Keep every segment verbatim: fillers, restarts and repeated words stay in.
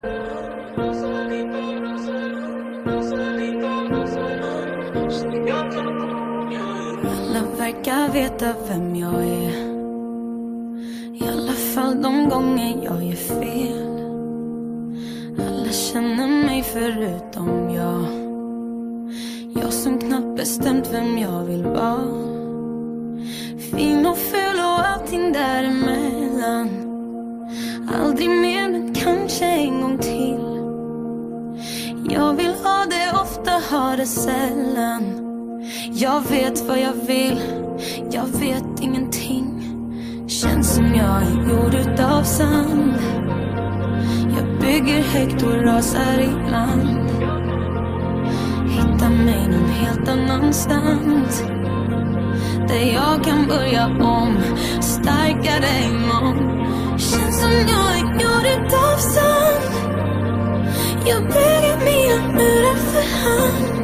Alla verkar veta vem jag är, i alla fall de gånger jag gör fel. Alla känner mig förutom jag, jag som knappt bestämt vem jag vill vara. Fin och ful och allting däremellan. Aldrig mer men kanske en gång till. Jag vill ha det ofta, ha det sällan. Jag vet vad jag vill, jag vet ingenting. Känns som jag är gjord utav sand. Jag bygger högt och rasar ibland. Hittar mig någon helt annanstans, där jag kan börja om, starkare imorgon. Känns som jag är gjord utav sand. Jag bygger mina murar för hand.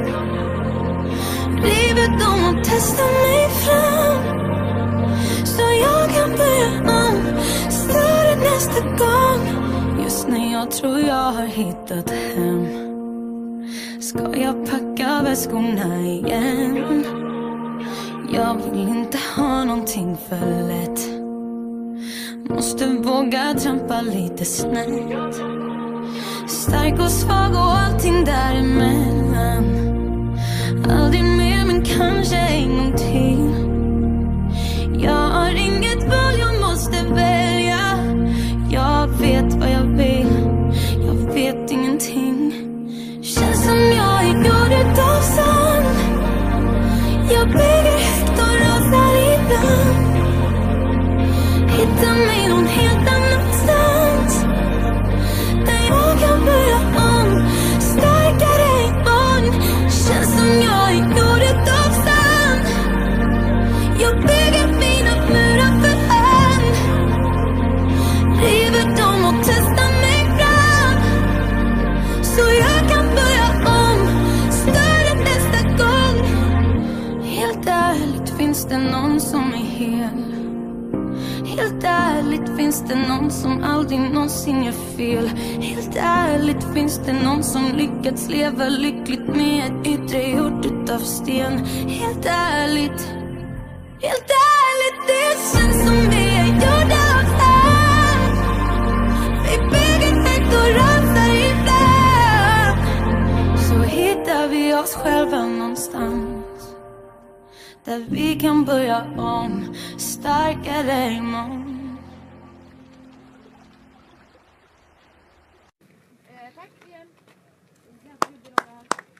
River dem och testar mig fram, så jag kan börja om, större nästa gång. Just när jag tror jag har hittat hem, ska jag packa väskorna igen. Jag vill inte ha någonting för lätt, måste våga trampa lite snett. Stark och svag och allting däremellan. Aldrig mer men kanske en gång till. Jag har inget val, jag måste välja. Jag vet vad jag vill, jag vet ingenting. Känns som jag är gjord utav sand. Jag bygger högt och rasar ibland. Hittar mig någon helt annanstans, där jag kan börja om, starkare imorgon. Känns som jag är gjord utav sand. Jag bygger mina murar för hand. River dem och testar mig fram, så jag kan börja om, större nästa gång. Helt ärligt, finns det någon som är hel? Helt ärligt, finns det någon som aldrig någonsin gör fel? Helt ärligt, finns det någon som lyckats leva lyckligt med ett yttre gjort utav sten? Helt ärligt, helt ärligt, det känns som vi är gjorda av sand. Vi bygger högt och rasar ibland, så hittar vi oss själva någonstans, där vi kan börja om, starkare imorgon. Eh, tack igen.